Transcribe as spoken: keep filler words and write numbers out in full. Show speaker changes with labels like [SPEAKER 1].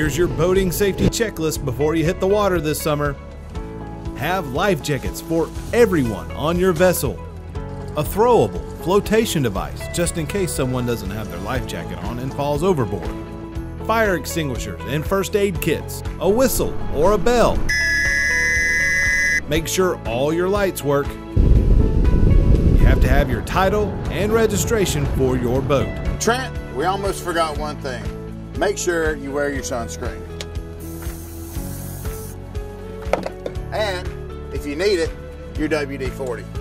[SPEAKER 1] Here's your boating safety checklist before you hit the water this summer. Have life jackets for everyone on your vessel. A throwable flotation device just in case someone doesn't have their life jacket on and falls overboard. Fire extinguishers and first aid kits, a whistle or a bell. Make sure all your lights work. You have to have your title and registration for your boat.
[SPEAKER 2] Trent, we almost forgot one thing. Make sure you wear your sunscreen. And if you need it, your W D forty.